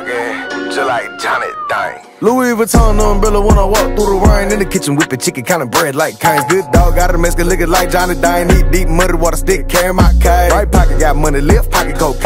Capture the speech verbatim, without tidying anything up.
talking just like Johnny Dang. Louis Vuitton umbrella when I walk through the rain. In the kitchen whipping chicken, counting bread like Cane's. Good dog, got a Mexican looking like Johnny Dang. Eat deep muddy water stick, carry my kite. Right pocket got money, left pocket cocaine.